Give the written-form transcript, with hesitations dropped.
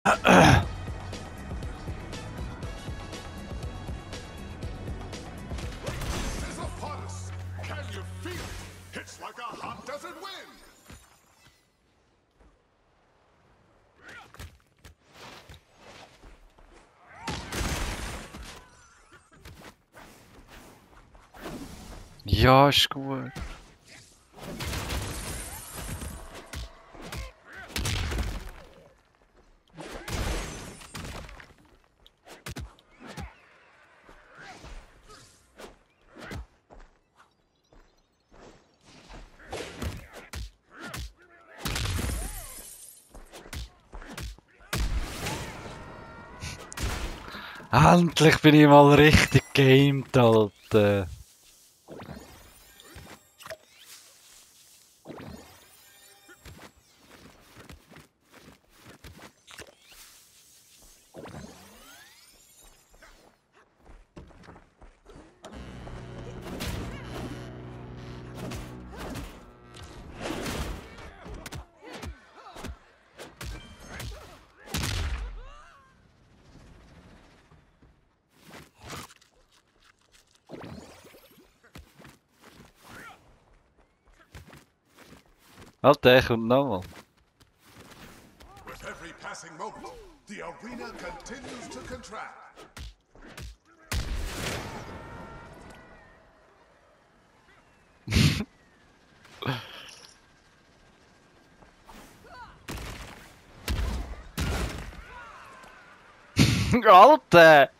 Ja, ist gut. Endlich bin ich mal richtig gamed, Alter. Alter, er kommt nochmal. With every passing moment, the arena continues to contract. Alter!